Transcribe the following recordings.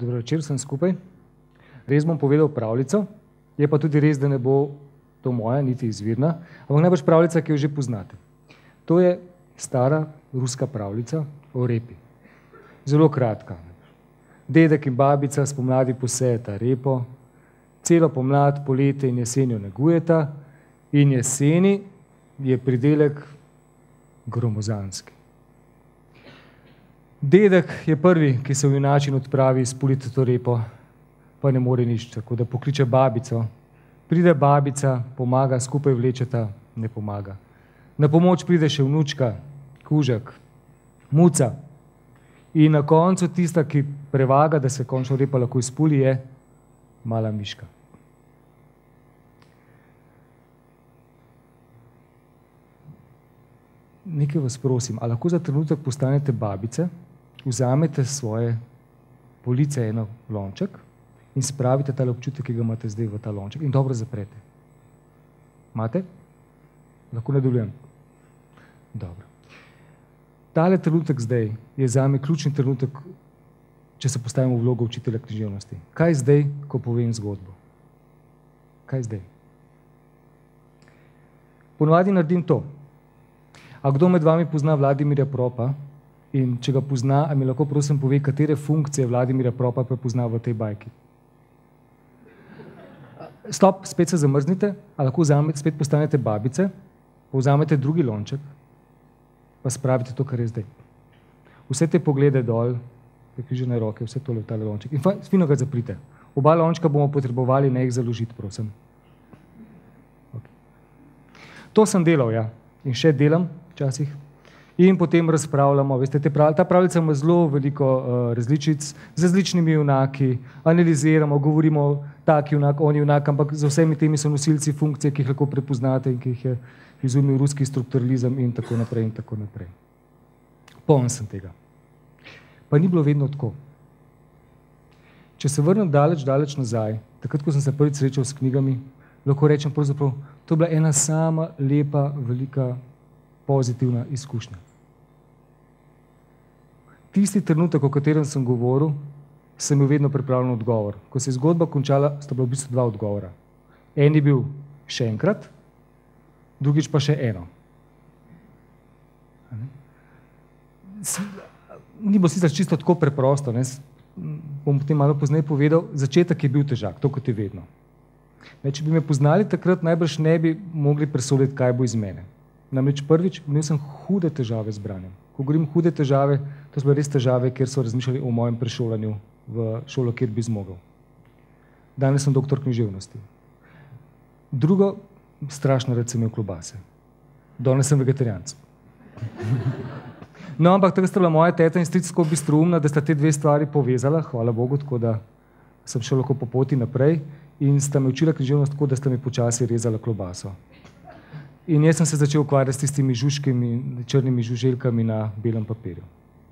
Dobro večer, sem skupaj. Res bom povedal pravljico, je pa tudi res, da ne bo to moja, niti izvirna, ampak najbrž pravljica, ki jo že poznate. To je stara ruska pravljica o repi. Zelo kratka. Dedek in babica spomladi posejeta repo, celo pomlad, poletje in jesenjo negujeta in jeseni je pridelek gromozanski. Dedek je prvi, ki se v junači in odpravi spuliti to repo, pa ne more nič, tako da pokliče babico. Pride babica, pomaga, skupaj vlečeta, ne pomaga. Na pomoč pride še vnučka, kužek, muca. In na koncu tista, ki prevaga, da se končno repa lahko izpuli, je mala miška. Nekaj vas prosim, a lahko za trenutek postanete babice, vzamete svoje police eno lonček in spravite tale občutek, ki ga imate zdaj v ta lonček in dobro zaprete. Imate? Lahko nadaljujem? Dobro. Tale trenutek zdaj je zame ključni trenutek, če se postavimo v vlogo učitelja književnosti. Kaj zdaj, ko povem zgodbo? Kaj zdaj? Ponavadi naredim to. A kdo med vami pozna Vladimirja Propa? In če ga pozna, a mi lahko prosim pove, katere funkcije Vladimirja Propa prepozna v tej bajki? Stop, spet se zamrznite, a lahko spet postanete babice, vzamete drugi lonček, pa spravite to, kar je zdaj. Vse te poglede dol, prekrižene roke, vse tole v tale lonček. In fino ga zaprite. Oba lončka bomo potrebovali, ne jih založiti, prosim. Okay. To sem delal, ja. In še delam včasih. In potem razpravljamo, veste, ta pravljica ima zelo veliko različic, z različnimi junaki, analiziramo, govorimo taki junak, oni junak, ampak za vsemi temi so nosilci funkcije, ki jih lahko prepoznate in ki jih je izumil ruski strukturalizem in tako naprej in tako naprej. Poln sem tega. Pa ni bilo vedno tako. Če se vrnem daleč nazaj, takrat, ko sem se prvič srečal s knjigami, lahko rečem pravzaprav, to je bila ena sama lepa, velika, pozitivna izkušnja. Tisti trenutek, o katerem sem govoril, sem imel vedno pripravljen odgovor. Ko se je zgodba končala, sta bila v bistvu dva odgovora. En je bil še enkrat, drugič pa še eno. Ni bilo sicer čisto tako preprosto, ne? Bom potem malo pozneje povedal, začetek je bil težak, to kot je vedno. Če bi me poznali takrat, najbrž ne bi mogli presoditi, kaj bo iz mene. Namreč prvič, imel sem hude težave z branjem. Ko govorim hude težave, to so bile res težave, kjer so razmišljali o mojem prešolanju v šolo, kjer bi zmogel. Danes sem doktor književnosti. Drugo, strašno rad sem imel klobase. Danes sem vegetarijanec. No, ampak tako sta bila moja teta in stric tako bistroumna, da sta te dve stvari povezala, hvala Bogu, tako da sem šel lahko po poti naprej in sta me učila književnost tako, da sta mi počasi rezala klobaso. In jaz sem se začel ukvarjati s tistimi žužkimi, črnimi žuželjkami na belem papirju.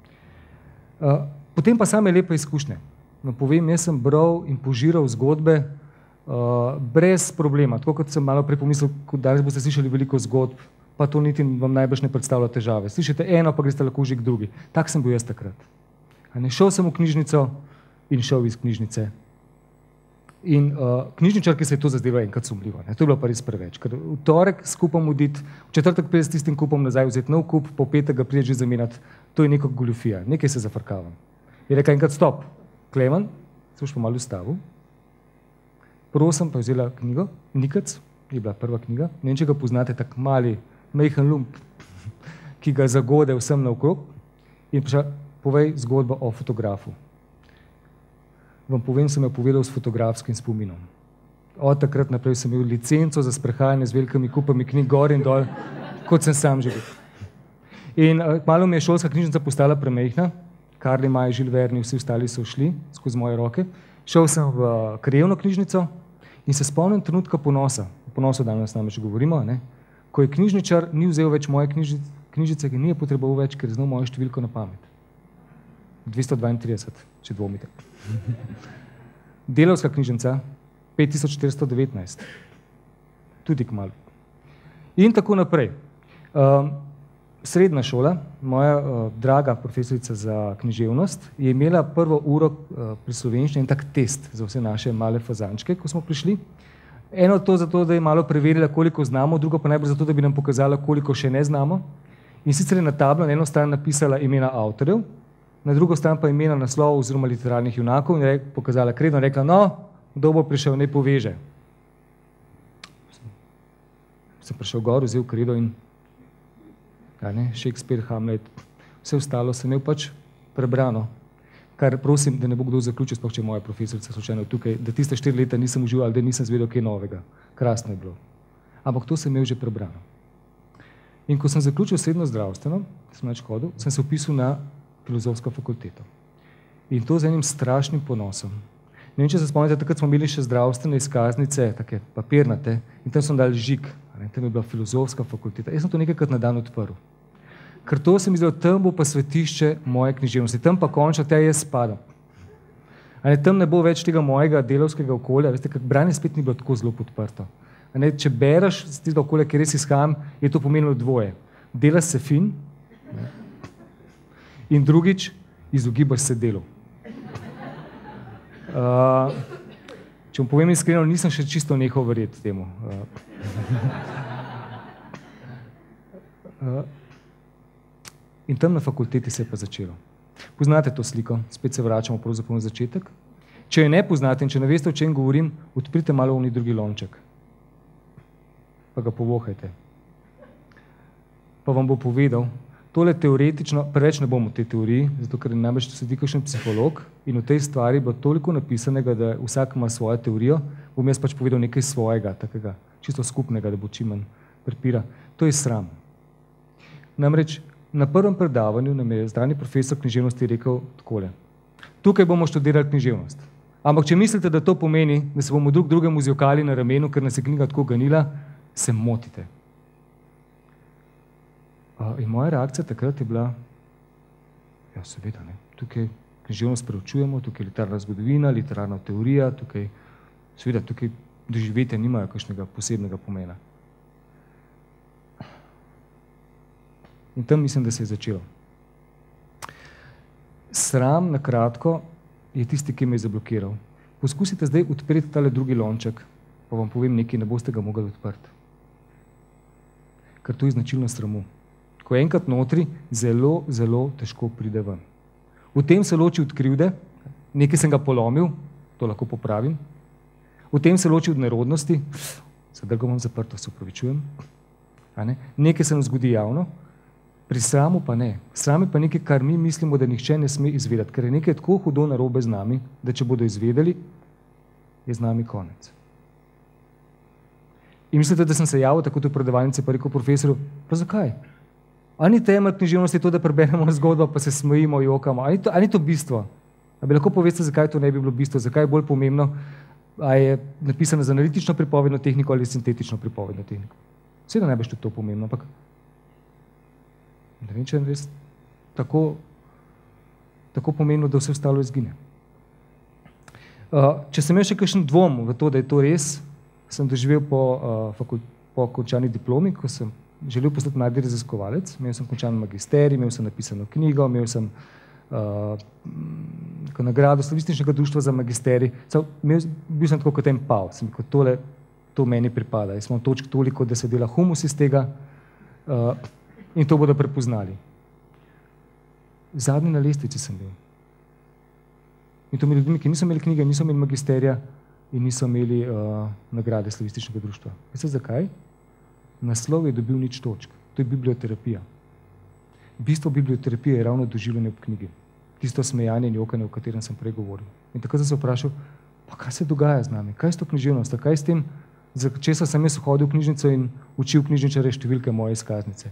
Potem pa same lepe izkušnje. No, povem, jaz sem bral in požiral zgodbe brez problema. Tako kot sem malo prej pomislil, danes boste slišali veliko zgodb, pa to niti vam najbrž ne predstavlja težave. Slišite eno, pa greste lahko že k drugi. Tak sem bil jaz takrat. Šel sem v knjižnico in šel iz knjižnice. In knjižničarki se je to zazdelo enkrat sumljivo. To je bilo pa res preveč. Ker v torek s kupom oditi, v četrtek pride s tistim kupom nazaj vzeti nov kup, po petek ga pride že zamenjati, to je neka goljufija, nekaj se zafrkavam. Je rekel enkrat stop, Klemen, se boš pa malo ustavil. Prosim, pa je vzela knjigo, Nikec, je bila prva knjiga, ne vem, če ga poznate, tak mali, majhen lump, ki ga zagode vsem naokrog in prišla, povej zgodbo o fotografu. Vam povem, sem jo povedal s fotografskim spominom. Od takrat naprej sem imel licenco za sprehajanje z velikimi kupami knjig gor in dol, kot sem sam že bil. In kmalu mi je šolska knjižnica postala premajhna, Karli, Maj, Žil Verni, vsi ostali so šli skozi moje roke. Šel sem v krajevno knjižnico in se spomnim trenutka ponosa. O ponosu danes namreč govorimo, ne? Ko je knjižničar ni vzel več moje knjižice, ki ni je potreboval več, ker je znal mojo številko na pamet. 232, če dvomite. Delavska knjižnica, 5419. Tudi kmalu. In tako naprej. srednja šola, moja draga profesorica za književnost, je imela prvo uro pri slovenščini en tak test za vse naše male fazančke, ko smo prišli. Eno to zato, da je malo preverila, koliko znamo, drugo pa najbolj zato, da bi nam pokazala, koliko še ne znamo. In sicer je na tablo na eno stran napisala imena avtorjev, na drugo stran pa imena naslovov oziroma literarnih junakov in je pokazala kredo in rekla, no, kdo bo prišel, ne poveže. Sem prišel gor, vzel kredo in Shakespeare, Hamlet, vse ostalo sem imel pač prebrano. Kar prosim, da ne bo kdo zaključil, sploh če je moja profesorica slučajno tukaj, da tiste 4 leta nisem užival ali da nisem zvedel kaj novega. Krasno je bilo. Ampak to sem imel že prebrano. In ko sem zaključil srednjo zdravstveno, sem več hodil, sem se vpisal na filozofsko fakulteto. In to z enim strašnim ponosom. Ne vem, če se spomnite, takrat smo imeli še zdravstvene izkaznice, take papirnate, in tam sem dal žig. Tam je bila filozofska fakulteta. Jaz sem to nekajkrat na dan odprl. Ker to se mi zdelo, tam bo pa svetišče moje književnosti, tam pa končno tja jaz spadam. Tam ne bo več tega mojega delavskega okolja, veste, ker branje spet ni bilo tako zelo podprto. Če bereš z tistega okolja, ki res izhajam, je to pomenilo dvoje. Delaš se fin in drugič, izogibaš se delu. Če vam povem iskreno, nisem še čisto nehal verjeti temu. In tam na fakulteti se je pa začelo. Poznate to sliko? Spet se vračamo pravzaprav na začetek. Če jo ne poznate in če ne veste, o čem govorim, odprite malo oni drugi lonček. Pa ga povohajte. Pa vam bo povedal, tole teoretično, preveč ne bom v tej teoriji, zato ker je namreč sedi kakšen psiholog in v tej stvari bo toliko napisanega, da vsak ima svojo teorijo, bom jaz pač povedal nekaj svojega, takega, čisto skupnega, da bo čim manj prepira. To je sram. Namreč na prvem predavanju nam je zdrani profesor književnosti rekel takole. Tukaj bomo študirali književnost. Ampak če mislite, da to pomeni, da se bomo drug drugemu zjokali na ramenu, ker nas je knjiga tako ganila, se motite. In moja reakcija takrat je bila, ja seveda, tukaj književnost preučujemo, tukaj je literarna zgodovina, literarna teorija, tukaj doživetja nimajo kakšnega posebnega pomena. In tam mislim, da se je začelo. Sram, na kratko, je tisti, ki me je zablokiral. Poskusite zdaj odpreti tale drugi lonček, pa vam povem nekaj, ne boste ga mogli odprti. Ker to je značilno sramu. Ko je enkrat notri, zelo, zelo težko pride ven. V tem se loči od krivde, nekaj sem ga polomil, to lahko popravim. V tem se loči od nerodnosti, sedaj ga imam zaprto, se opravičujem. Nekaj se nam zgodi javno, pri sramu pa ne. Sram je pa nekaj, kar mi mislimo, da nihče ne sme izvedeti, ker je nekaj tako hudo narobe z nami, da če bodo izvedeli, je z nami konec. In mislite, da sem se javil tako v predavalnici pa rekel profesorju, pa zakaj? A ni temelj književnosti to, da preberemo zgodbo, pa se smejimo, jokamo? A ni to bistvo? A bi lahko poveste, zakaj to ne bi bilo bistvo? Zakaj je bolj pomembno, a je napisano za analitično pripovedno tehniko ali sintetično pripovedno tehniko? Seveda najbrž tudi to pomembno, ampak ne vem, če je res tako pomembno, da vse ostalo izgine. Če sem imel še kakšen dvom v to, da je to res, sem doživel po končani diplomi, ko sem želel postati mladi raziskovalec. Imel sem končan magisterij, imel sem napisano knjigo, imel sem nagrado Slavističnega društva za magisterij. Bil sem tako kot en pav, sem rekel, to meni pripada. Jaz imam točk toliko, da se dela humus iz tega in to bodo prepoznali. Zadnji na lestvici sem bil. In to med ljudmi, ki niso imeli knjige, niso imeli magisterija in niso imeli nagrade Slavističnega društva. Veste zakaj? Naslov je dobil 0 točk. To je biblioterapija. Bistvo biblioterapije je ravno doživljanje ob knjigi. Tisto smejanje in jokanje, o katerem sem prej govoril. In tako sem se vprašal, pa kaj se dogaja z nami? Kaj je s to književnost? Kaj je s tem, za česa sem jaz hodil v knjižnico in učil knjižničare številke moje izkaznice?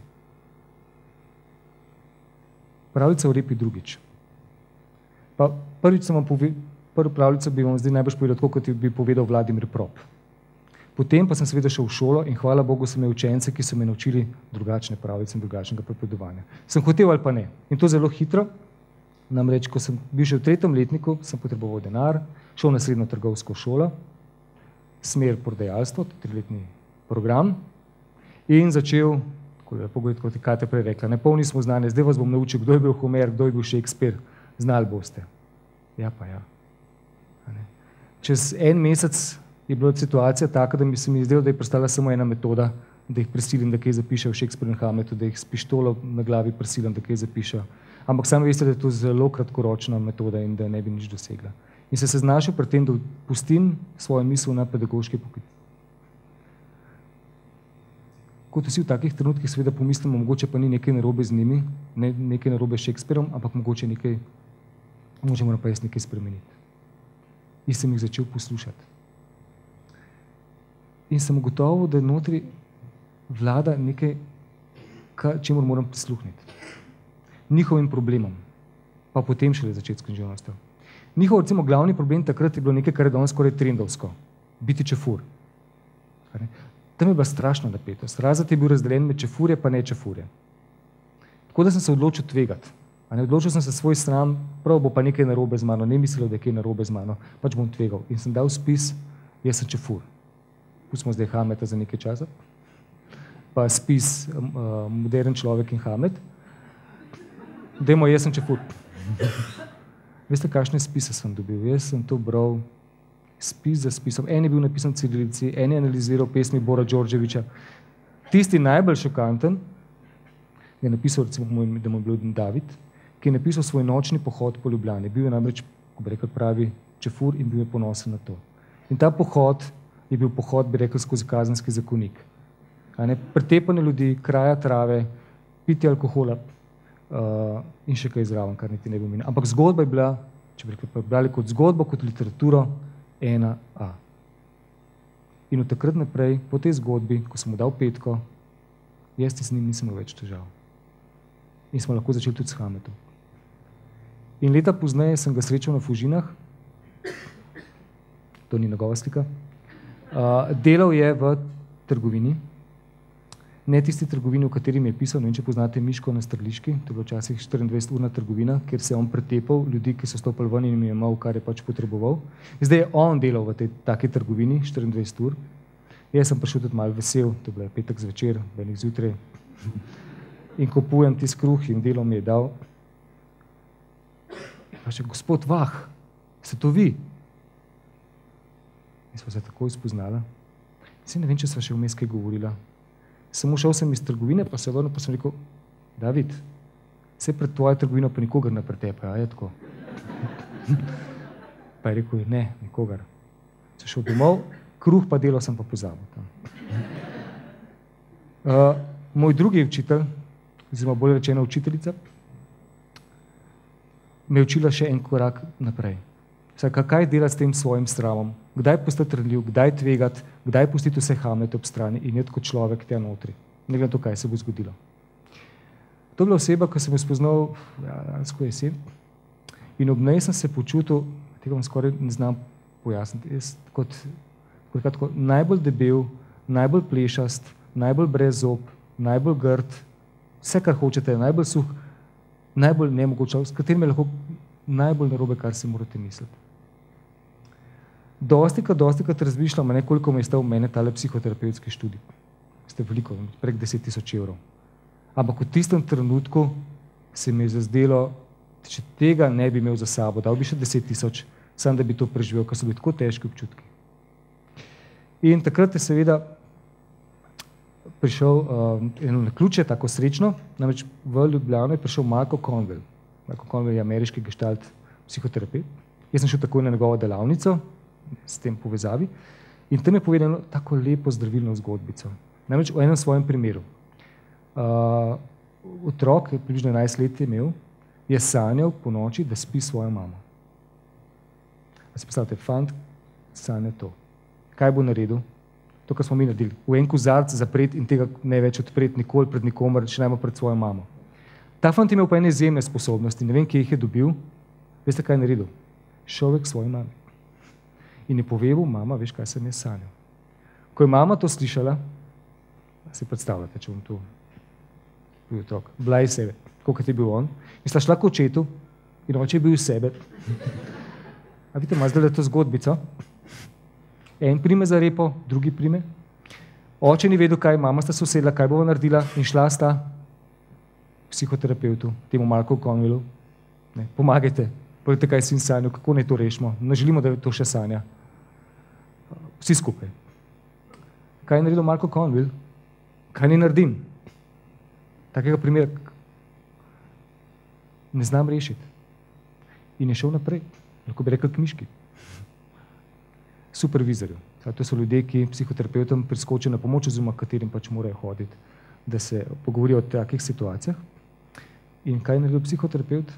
Pravljica o repi drugič. Pa prvo pravljico bi vam zdaj najbolj povedal tako, kot bi povedal Vladimir Prop. Potem pa sem seveda šel v šolo in hvala Bogu sem imel učence, ki so me naučili drugačne pravljice in drugačnega pripovedovanja. Sem hotel ali pa ne. In to zelo hitro. Namreč, ko sem bil še v 3. letniku, sem potreboval denar, šel na srednjo trgovsko šolo, smer prodajalstvo, 3-letni program, in začel lepo govoriti, kot je Katja prej rekla, ne polni smo znanja, zdaj vas bom naučil, kdo je bil Homer, kdo je bil Shakespeare, znali boste. Ja pa ja. Čez en mesec je bila situacija taka, da mi se mi zdelo, da je prestala samo ena metoda, da jih prisilim, da kaj zapišejo v Shakespeare in Hamletu, da jih s pištolo na glavi prisilim, da kaj zapišejo. Ampak sami veste, da je to zelo kratkoročna metoda in da ne bi nič dosegla. In se znašel pri tem, da pustim svojo misel na pedagoški poklic. Kot vsi v takih trenutkih seveda pomislimo, mogoče pa ni nekaj narobe z njimi, nekaj narobe s Shakespeareom, ampak mogoče moram pa jaz nekaj spremeniti. In sem jih začel poslušati. In sem ugotovil, da notri vlada nekaj, čemur moram prisluhniti. Njihovim problemom, pa potem šele začeti s književnostjo. Njihov, recimo, glavni problem takrat je bilo nekaj, kar je danes skoraj trendovsko. Biti čefur. Tam je bila strašna napetost. Razred je bil razdeljen med čefurje pa ne čefurje. Tako da sem se odločil tvegati. Odločil sem se svoj stran, prav bo pa nekaj narobe z mano, ne mislil, da je kaj narobe z mano, pač bom tvegal. In sem dal spis, jaz sem čefur. Pustimo zdaj Hamleta za nekaj časa. Pa spis Modern človek in Hamlet. Dajmo, jaz sem čefur. Veste, kakšne spise sem dobil? Jaz sem to bral spis za spisom. En je bil napisan v cirilici, en je analiziral pesmi Bora Đorđevića. Tisti najbolj šokanten je napisal, recimo, da mu je bil David, ki je napisal svoj nočni pohod po Ljubljani. Bil je namreč, ko bi rekel, pravi čefur in bil je ponosen na to. In ta pohod je bil pohod, bi rekel, skozi kazenski zakonik. Pretepanje ljudi, kraja trave, pitje alkohola in še kaj zraven, kar niti ne bi omenil. Ampak zgodba je bila, če bi rekel, brali kot zgodbo, kot literaturo, 1A. In od takrat naprej, po tej zgodbi, ko sem mu dal petko, jaz z njim nisem več težav. In smo lahko začeli tudi s Hamletom. In leta pozneje sem ga srečal na Fužinah, to ni njegova slika, delal je v trgovini, ne tisti trgovini, v kateri mi je pisal, ne vem, če poznate Miško na Strliški, to je bila včasih 24-urna trgovina, kjer se je on pretepal ljudi, ki so stopili ven in jim je imel, kar je pač potreboval. Zdaj je on delal v tej taki trgovini 24 ur. Jaz sem prišel tudi malo vesel, to je bila petek zvečer, velik zjutraj, in kupujem tisti kruh in delo mi je dal. In pa še, gospod Vah, ste to vi? In smo se takoj spoznala. Saj ne vem, če sva še vmes kaj govorila. Samo šel sem iz trgovine, pa se vrnil, pa sem rekel, David, vse pred tvojo trgovino pa nikogar ne pretepa, a je tako? Pa je rekel, ne, nikogar. Se šel domov, kruh pa delo sem pa pozabil. Moj drugi učitelj, oziroma bolj rečena učiteljica, me je učila še en korak naprej. Kaj delati s tem svojim sramom? Kdaj postati ranljiv, kdaj tvegati, kdaj pustiti vse Hamlete ob strani in iti kot človek tja notri. Ne glede to, kaj se bo zgodilo. To je bila oseba, ko sem jo spoznal lansko jesen in ob njej sem se počutil, tega vam skoraj ne znam pojasniti, kot najbolj debel, najbolj plešast, najbolj brez zob, najbolj grd, vse, kar hočete, najbolj suh, najbolj nemogoče, s katerim je lahko najbolj narobe, kar si morate misliti. Dostikrat razmišljam, koliko me je stal mene tale psihoterapevtski študij. Ste veliko, prek 10.000 evrov. Ampak v tistem trenutku se mi je zazdelo, če tega ne bi imel za sabo, dal bi še 10.000, sam da bi to preživel, ker so bili tako težki občutki. In takrat je seveda prišel eno naključje, tako srečno, namreč v Ljubljano je prišel Marko Conwell. Marko Conwell je ameriški gestalt psihoterapeut. Jaz sem šel takoj na njegovo delavnico, s tem povezavi, in tam je povedal tako lepo zdravilno zgodbico. Namreč v enem svojem primeru. Otrok, približno 11 let je imel, je sanjal po noči, da spi svojo mamo. A si predstavljate, fant sanja to. Kaj bo naredil? To, kar smo mi naredili. V en kozarc zapret in tega ne več odpret nikoli pred nikomer, še najmanj pred svojo mamo. Ta fant je imel pa ene izjemne sposobnosti, ne vem, kje jih je dobil. Veste, kaj je naredil? Šel je k svoji mami. In je povedal, mama, veš, kaj sem jaz sanjal. Ko je mama to slišala, si predstavljate, če bom tu bil otrok, bila iz sebe, koliko je bil on, in sta šla k očetu in oče je bil iz sebe. A vidite, ima zdaj to zgodbico. En prime za repo, drugi prime. Oče ni vedel, kaj, mama sta se usedla, kaj bova naredila in šla sta psihoterapeutu, temu Marku Conwellu. Pomagajte, povejte, kaj sin sanjal, kako naj to rešimo. Ne želimo, da to še sanja. Vsi skupaj. Kaj je naredil Marko Conwell? Kaj ne naredim? Takega primera ne znam rešiti. In je šel naprej. Lahko bi rekel knjiški. Supervizorju. To so ljudje, ki psihoterapeutom priskočijo na pomoč, oziroma katerim pač morajo hoditi, da se pogovorijo o takih situacijah. In kaj je naredil psihoterapeut?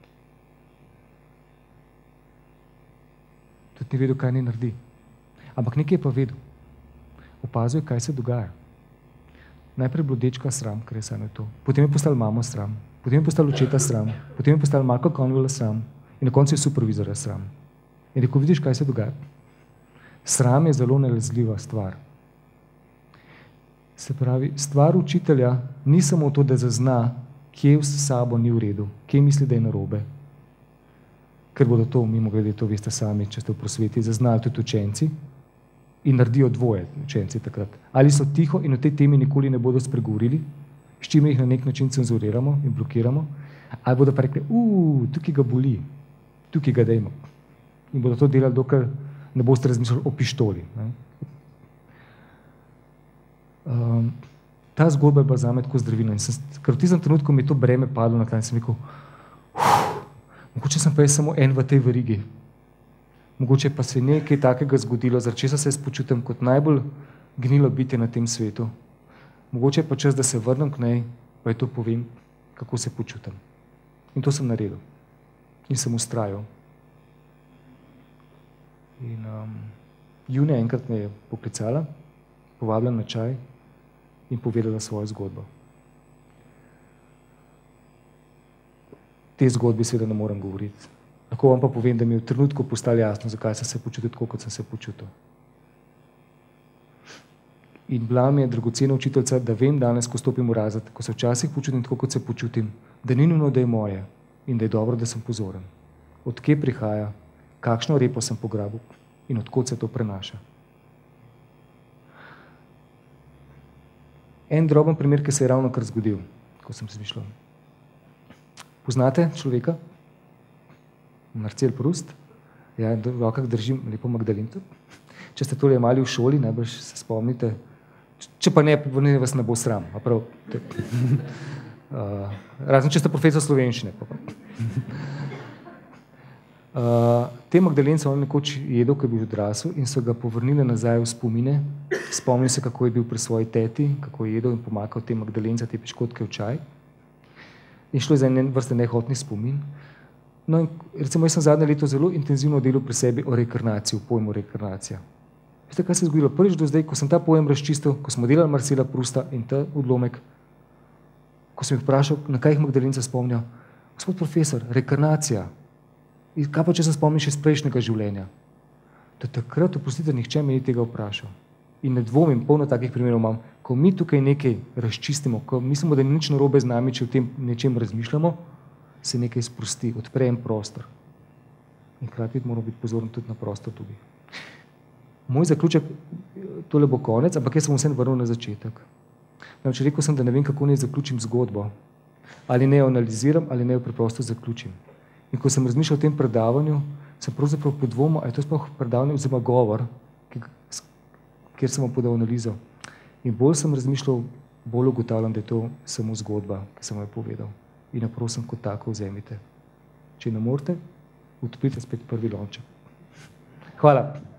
Tudi ni vedel, kaj ne naredi. Ampak nekaj je pa vedel. Opazil je, kaj se dogaja. Najprej je bilo dečka sram, ker je sanjal to. Potem je postal mamo sram. Potem je postal očeta sram. Potem je postal Marka Conwella sram. In na koncu je supervizorja sram. In rekel, vidiš, kaj se dogaja? Sram je zelo nalezljiva stvar. Se pravi, stvar učitelja ni samo to, da zazna, kje s sabo ni v redu, kje misli, da je narobe. Ker bodo to, mimogrede, to veste sami, če ste v prosveti, zaznali tudi učenci in naredijo dvoje učenci takrat. Ali so tiho in o tej temi nikoli ne bodo spregovorili, s čimer jih na nek način cenzuriramo in blokiramo, ali bodo pa rekli, tukaj ga boli, tukaj ga dejmo. In bodo to delali, dokler ne boste razmišljali o pištoli. Ta zgodba je bila zame tako zdravilna. Ker v tistem trenutku mi je to breme padlo na tla in sem rekel, mogoče sem pa jaz samo en v tej verigi. Mogoče pa se je nekaj takega zgodilo, zaradi česa se jaz počutim kot najbolj gnilo bitje na tem svetu. Mogoče je pa čas, da se vrnem k njej, pa je to povem, kako se počutim. In to sem naredil. In sem vztrajal. In junija enkrat me je poklicala, povabila na čaj in povedala svojo zgodbo. Te zgodbe seveda ne morem govoriti. Lahko vam pa povem, da mi je v trenutku postalo jasno, zakaj sem se počutil tako, kot sem se počutil. In bila mi je dragocena učiteljica, da vem danes, ko stopim v razred, ko se včasih počutim tako, kot se počutim, da ni nujno, da je moje in da je dobro, da sem pozoren. Od kje prihaja, kakšno repo sem pograbil in odkot se to prenaša. En droben primer, ki se je ravno kar zgodil, ko sem se mišljal. Poznate človeka? Marcel Proust? Ja, v rokah držim lepo Magdalenko. Če ste tole imeli v šoli, najbrž se spomnite. Če pa ne, vas ne bo sram. Razen, če ste profesor slovenščine. Te Magdalence on nekoč jedel, ko je bil odrasel in so ga povrnili nazaj v spomine. Spomnil se, kako je bil pri svoji teti, kako je jedel in pomakal te Magdalence, te piškotke v čaj. In šlo je za en vrste nehotni spomin. No in recimo, jaz sem zadnje leto zelo intenzivno delal pri sebi o rekarnaciji, o pojmu rekarnacija. Veste, kaj se je zgodilo? Prvič do zdaj, ko sem ta pojem razčistil, ko smo delali Marcela Prousta in ta odlomek, ko sem jih vprašal, na kaj jih Magdalence spomnijo, gospod profesor, rekarnacija. In kaj pa, če se spomniš iz prejšnjega življenja? Da takrat, oprostite, nihče me ni tega vprašal. In ne dvomim, polno takih primerov imam, ko mi tukaj nekaj razčistimo, ko mislimo, da ni nič narobe z nami, če o tem nečem razmišljamo, se nekaj sprosti, odpre en prostor. In hkrati moramo biti pozorni tudi na prostor tudi. Moj zaključek, tole bo konec, ampak jaz sem vsem vrnil na začetek. Namreč rekel sem, da ne vem, kako naj zaključim zgodbo. Ali ne jo analiziram, ali ne jo preprosto zaključim. In ko sem razmišljal o tem predavanju, sem pravzaprav podvomil, ali je to sploh predavanje oziroma govor, kjer sem vam podal analizo. In bolj sem razmišljal, bolj ugotavljam, da je to samo zgodba, ki sem jo povedal. In jo prosim, kot tako vzemite. Če ne morete, odprite spet prvi lonček. Hvala.